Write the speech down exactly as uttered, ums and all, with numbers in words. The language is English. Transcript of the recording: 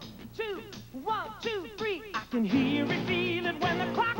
two, one, two, three. I can hear it, feel it when the clock